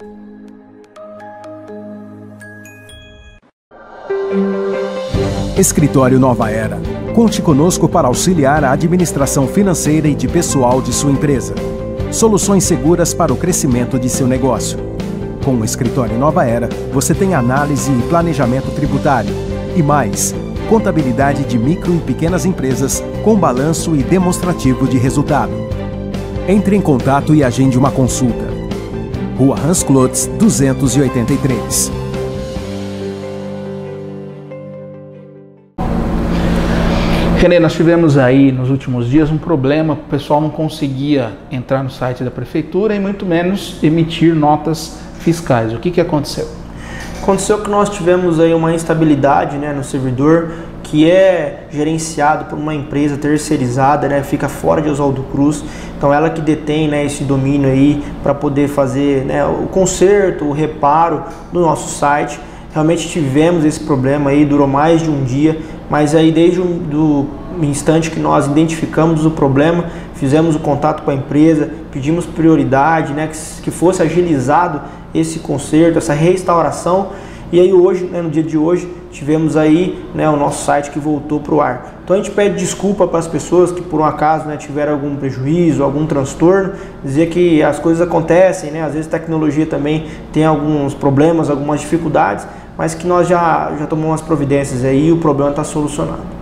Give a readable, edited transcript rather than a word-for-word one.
Escritório Nova Era. Conte conosco para auxiliar a administração financeira e de pessoal de sua empresa. Soluções seguras para o crescimento de seu negócio. Com o Escritório Nova Era, você tem análise e planejamento tributário. E mais, contabilidade de micro e pequenas empresas com balanço e demonstrativo de resultado. Entre em contato e agende uma consulta. Rua Hans Klotz, 283. Renê, nós tivemos aí nos últimos dias um problema, o pessoal não conseguia entrar no site da prefeitura e muito menos emitir notas fiscais. O que aconteceu? Aconteceu que nós tivemos aí uma instabilidade, né, no servidor, que é gerenciado por uma empresa terceirizada, né, fica fora de Oswaldo Cruz. Então ela que detém, né, esse domínio aí para poder fazer, né, o conserto, o reparo do nosso site. Realmente tivemos esse problema aí, durou mais de um dia, mas aí desde o instante que nós identificamos o problema, fizemos o contato com a empresa, pedimos prioridade, né, que fosse agilizado esse conserto, essa restauração. E aí hoje, né, no dia de hoje, tivemos aí, né, o nosso site que voltou para o ar. Então a gente pede desculpa para as pessoas que por um acaso, né, tiveram algum prejuízo, algum transtorno, dizer que as coisas acontecem, né, às vezes a tecnologia também tem alguns problemas, algumas dificuldades, mas que nós já tomamos as providências aí e o problema está solucionado.